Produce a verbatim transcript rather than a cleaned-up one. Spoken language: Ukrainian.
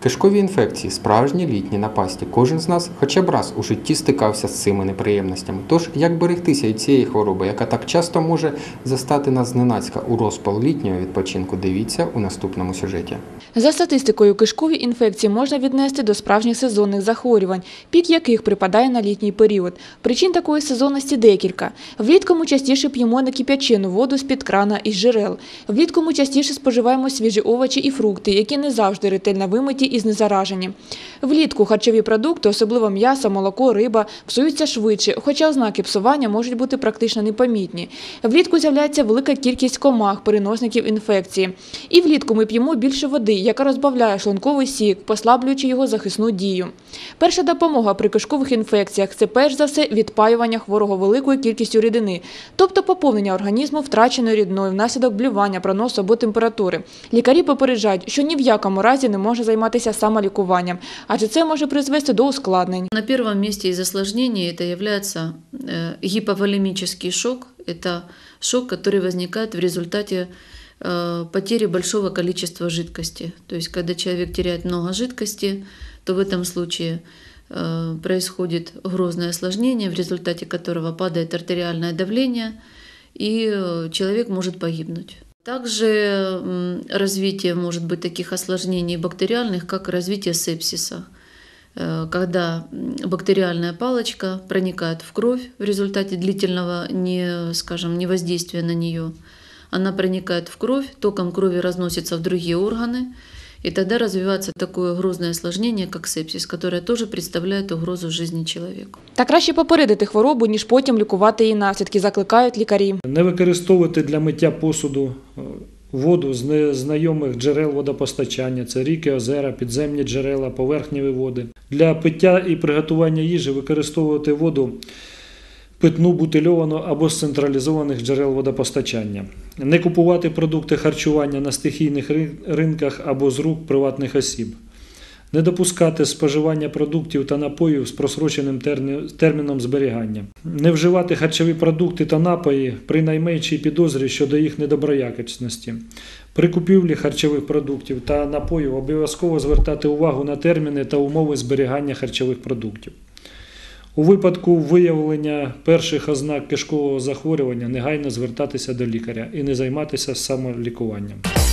Кишкові інфекції – справжні літні напасті. Кожен з нас хоча б раз у житті стикався з цими неприємностями. Тож, як берегтися від цієї хвороби, яка так часто може застати нас зненацька у розпал літнього відпочинку, дивіться у наступному сюжеті. За статистикою, кишкові інфекції можна віднести до справжніх сезонних захворювань, пік яких припадає на літній період. Причин такої сезонності декілька. Влітку ми частіше п'ємо некип'ячену воду з-під крана із джерел. Влітку ми частіше споживаємо свіжі овочі і фрукти, які не завжди ретельно вимиті і знезаражені. Влітку харчові продукти, особливо м'ясо, молоко, риба, псуються швидше, хоча ознаки псування можуть бути практично непомітні. Влітку з'являється велика кількість комах, переносників інфекції. І влітку ми п'ємо більше води, яка розбавляє шлунковий сік, послаблюючи його захисну дію. Перша допомога при кишкових інфекціях – це перш за все відпаювання хворого великою кількістю рідини, тобто поповнення організму втраченою рідиною внаслідок блювання, проносу або температури. Лікарі попереджають, що ні в якому разі не можна займатися самолікуванням, адже це може призвести до ускладнень. На першому місці із осложнений це є гіповолемічний шок. Це шок, який виникає в результаті потери большого количества жидкости. То есть, когда человек теряет много жидкости, то в этом случае происходит грозное осложнение, в результате которого падает артериальное давление, и человек может погибнуть. Также развитие может быть таких осложнений бактериальных, как развитие сепсиса, когда бактериальная палочка проникает в кровь в результате длительного, не, скажем, невоздействия на нее. Она проникает в кровь, током крови разносится в другие органы, и тогда развивается такое грозное осложнение, как сепсис, которое тоже представляет угрозу жизни человека. Та краще попередити хворобу, ніж потім лікувати її наслідки, закликають лікарі. Не використовувати для миття посуду воду з незнайомих джерел водопостачання, це ріки, озера, підземні джерела, поверхневі води. Для пиття і приготування їжі використовувати воду питну, бутильовану або з централізованих джерел водопостачання. Не купувати продукти харчування на стихійних ринках або з рук приватних осіб. Не допускати споживання продуктів та напоїв з просроченим терміном зберігання. Не вживати харчові продукти та напої при найменшій підозрі щодо їх недоброякісності. При купівлі харчових продуктів та напоїв обов'язково звертати увагу на терміни та умови зберігання харчових продуктів. У випадку виявлення перших ознак кишкового захворювання негайно звертатися до лікаря і не займатися самолікуванням.